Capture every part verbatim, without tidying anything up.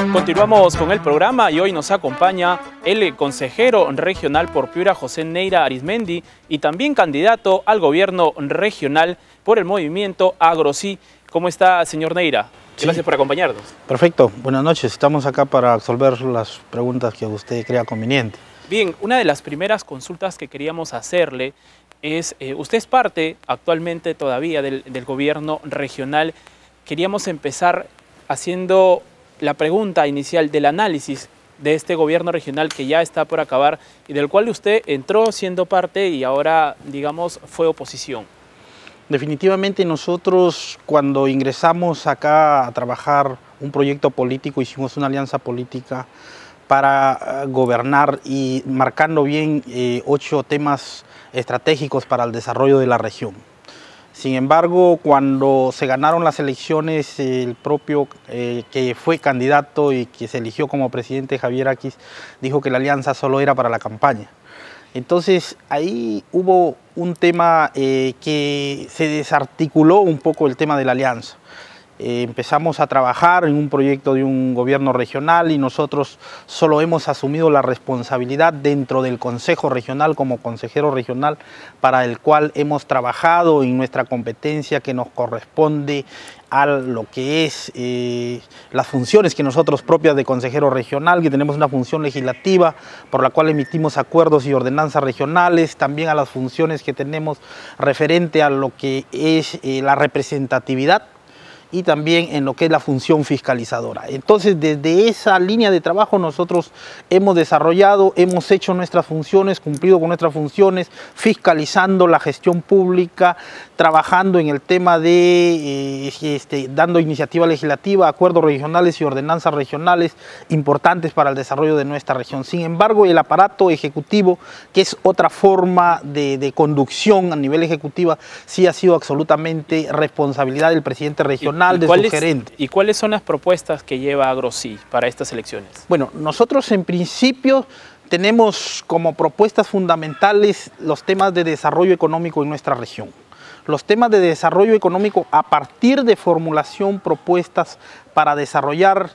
Continuamos con el programa y hoy nos acompaña el consejero regional por Piura, José Neira Arizmendi, y también candidato al gobierno regional por el movimiento AgroSí. ¿Cómo está, señor Neira? Gracias sí. por acompañarnos. Perfecto, buenas noches. Estamos acá para resolver las preguntas que usted crea conveniente. Bien, una de las primeras consultas que queríamos hacerle es, eh, usted es parte actualmente todavía del, del gobierno regional. Queríamos empezar haciendo la pregunta inicial del análisis de este gobierno regional que ya está por acabar y del cual usted entró siendo parte y ahora, digamos, fue oposición. Definitivamente nosotros cuando ingresamos acá a trabajar un proyecto político, hicimos una alianza política para gobernar y marcando bien eh, ocho temas estratégicos para el desarrollo de la región. Sin embargo, cuando se ganaron las elecciones, el propio eh, que fue candidato y que se eligió como presidente, Javier Aquis, dijo que la alianza solo era para la campaña. Entonces, ahí hubo un tema eh, que se desarticuló un poco el tema de la alianza. Eh, empezamos a trabajar en un proyecto de un gobierno regional y nosotros solo hemos asumido la responsabilidad dentro del Consejo Regional como consejero regional, para el cual hemos trabajado en nuestra competencia que nos corresponde a lo que es eh, las funciones que nosotros propias de consejero regional, que tenemos una función legislativa por la cual emitimos acuerdos y ordenanzas regionales, también a las funciones que tenemos referente a lo que es eh, la representatividad y también en lo que es la función fiscalizadora. Entonces, desde esa línea de trabajo nosotros hemos desarrollado, hemos hecho nuestras funciones, cumplido con nuestras funciones, fiscalizando la gestión pública, trabajando en el tema de, eh, este, dando iniciativa legislativa, acuerdos regionales y ordenanzas regionales importantes para el desarrollo de nuestra región. Sin embargo, el aparato ejecutivo, que es otra forma de, de conducción a nivel ejecutivo, sí ha sido absolutamente responsabilidad del presidente regional. ¿Y, y, de cuáles, su gerente. ¿Y cuáles son las propuestas que lleva AgroSí para estas elecciones? Bueno, nosotros en principio tenemos como propuestas fundamentales los temas de desarrollo económico en nuestra región. Los temas de desarrollo económico a partir de formulación, propuestas para desarrollar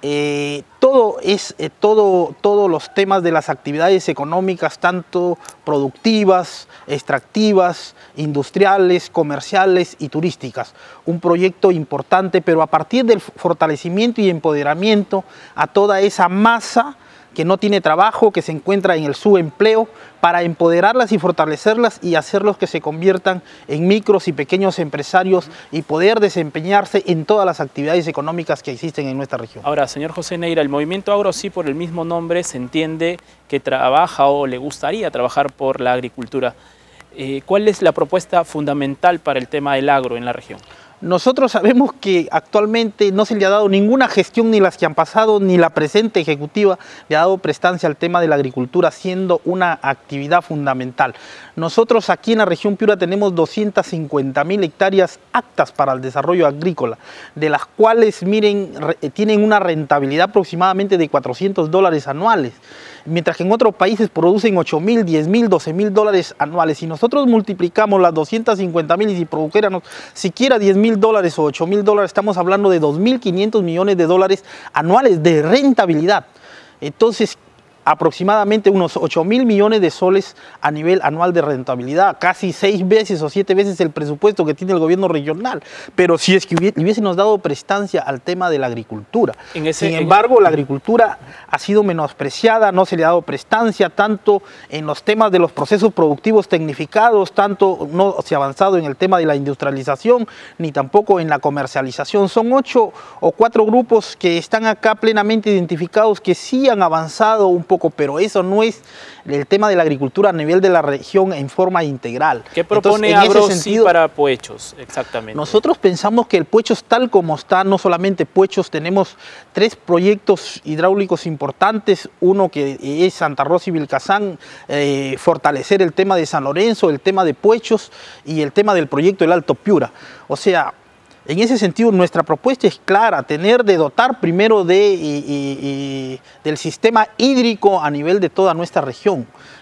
Eh, todo es eh, todo, todos los temas de las actividades económicas, tanto productivas, extractivas, industriales, comerciales y turísticas. Un proyecto importante, pero a partir del fortalecimiento y empoderamiento a toda esa masa que no tiene trabajo, que se encuentra en el subempleo, para empoderarlas y fortalecerlas y hacerlos que se conviertan en micros y pequeños empresarios y poder desempeñarse en todas las actividades económicas que existen en nuestra región. Ahora, señor José Neira, el movimiento AgroSí, por el mismo nombre, se entiende que trabaja o le gustaría trabajar por la agricultura. Eh, ¿Cuál es la propuesta fundamental para el tema del agro en la región? Nosotros sabemos que actualmente no se le ha dado ninguna gestión, ni las que han pasado, ni la presente ejecutiva le ha dado prestancia al tema de la agricultura, siendo una actividad fundamental. Nosotros aquí en la región Piura tenemos doscientas cincuenta mil hectáreas aptas para el desarrollo agrícola, de las cuales, miren, tienen una rentabilidad aproximadamente de cuatrocientos dólares anuales, mientras que en otros países producen ocho mil, diez mil, doce mil dólares anuales. Si nosotros multiplicamos las doscientas cincuenta mil y si produjéramos siquiera diez mil dólares o ocho mil dólares, estamos hablando de dos mil quinientos millones de dólares anuales de rentabilidad. Entonces, aproximadamente unos ocho mil millones de soles a nivel anual de rentabilidad, casi seis veces o siete veces el presupuesto que tiene el gobierno regional. Pero si es que hubiese, hubiésemos dado prestancia al tema de la agricultura. En ese, Sin embargo, en... la agricultura ha sido menospreciada, no se le ha dado prestancia, tanto en los temas de los procesos productivos tecnificados, tanto no se ha avanzado en el tema de la industrialización, ni tampoco en la comercialización. Son ocho o cuatro grupos que están acá plenamente identificados, que sí han avanzado un poco, pero eso no es el tema de la agricultura a nivel de la región en forma integral. ¿Qué propone AgroSí para Puechos exactamente? Nosotros pensamos que el Puechos, tal como está, no solamente Puechos, tenemos tres proyectos hidráulicos importantes, uno que es Santa Rosa y Vilcazán, eh, fortalecer el tema de San Lorenzo, el tema de Puechos y el tema del proyecto del Alto Piura. O sea, en ese sentido, nuestra propuesta es clara, tener de dotar primero de, y, y, y, del sistema hídrico a nivel de toda nuestra región.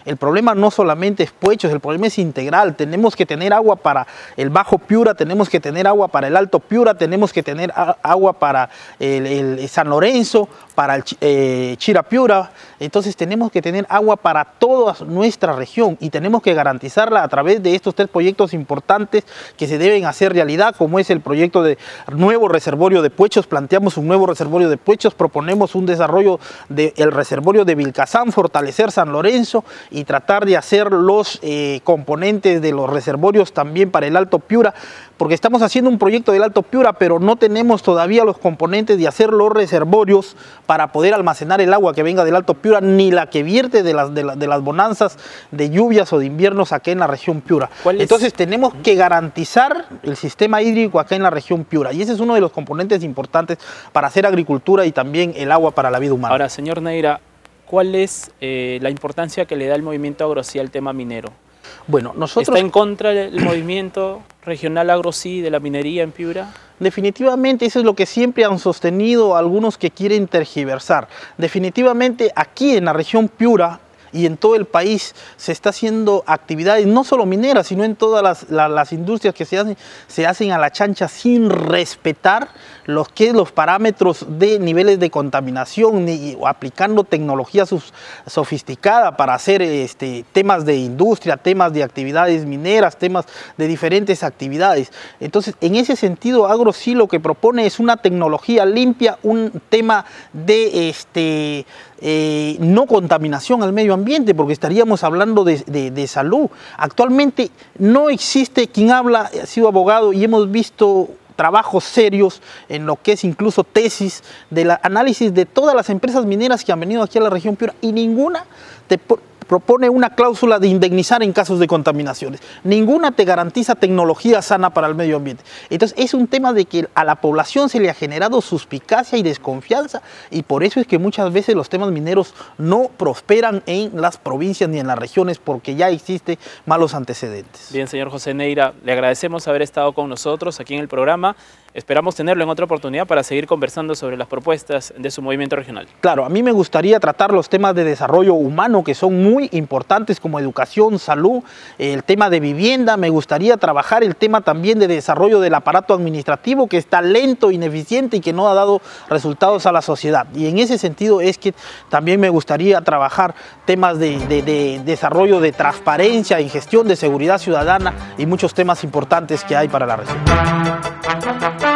El problema no solamente es Puechos, el problema es integral. Tenemos que tener agua para el Bajo Piura, tenemos que tener agua para el Alto Piura, tenemos que tener agua para el, el San Lorenzo, para el eh, Chirapiura. Entonces tenemos que tener agua para toda nuestra región y tenemos que garantizarla a través de estos tres proyectos importantes que se deben hacer realidad, como es el proyecto de nuevo reservorio de Puechos. Planteamos un nuevo reservorio de Puechos, proponemos un desarrollo del reservorio de Vilcazán, fortalecer San Lorenzo y tratar de hacer los eh, componentes de los reservorios también para el Alto Piura, porque estamos haciendo un proyecto del Alto Piura, pero no tenemos todavía los componentes de hacer los reservorios para poder almacenar el agua que venga del Alto Piura, ni la que vierte de las, de, la, de las bonanzas de lluvias o de inviernos acá en la región Piura. Entonces tenemos que garantizar el sistema hídrico acá en la región Piura, y ese es uno de los componentes importantes para hacer agricultura y también el agua para la vida humana. Ahora, señor Neira, ¿cuál es eh, la importancia que le da el movimiento AgroSí al tema minero? Bueno, nosotros... ¿Está en contra del movimiento regional AgroSí de la minería en Piura? Definitivamente eso es lo que siempre han sostenido algunos que quieren tergiversar. Definitivamente aquí en la región Piura y en todo el país se está haciendo actividades no solo mineras, sino en todas las, las, las industrias que se hacen, se hacen a la chancha sin respetar los, que, los parámetros de niveles de contaminación ni, o aplicando tecnología sus, sofisticada para hacer este, temas de industria, temas de actividades mineras, temas de diferentes actividades. Entonces, en ese sentido, AgroSí lo que propone es una tecnología limpia, un tema de este, eh, no contaminación al medio ambiente, porque estaríamos hablando de, de, de salud. Actualmente no existe quien habla, ha sido abogado y hemos visto trabajos serios en lo que es incluso tesis del análisis de todas las empresas mineras que han venido aquí a la región Piura y ninguna te propone una cláusula de indemnizar en casos de contaminaciones. Ninguna te garantiza tecnología sana para el medio ambiente. Entonces es un tema de que a la población se le ha generado suspicacia y desconfianza y por eso es que muchas veces los temas mineros no prosperan en las provincias ni en las regiones porque ya existen malos antecedentes. Bien, señor José Neira, le agradecemos haber estado con nosotros aquí en el programa. Esperamos tenerlo en otra oportunidad para seguir conversando sobre las propuestas de su movimiento regional. Claro, a mí me gustaría tratar los temas de desarrollo humano que son muy importantes como educación, salud, el tema de vivienda. Me gustaría trabajar el tema también de desarrollo del aparato administrativo que está lento, ineficiente y que no ha dado resultados a la sociedad. Y en ese sentido es que también me gustaría trabajar temas de, de, de desarrollo de transparencia en gestión de seguridad ciudadana y muchos temas importantes que hay para la región.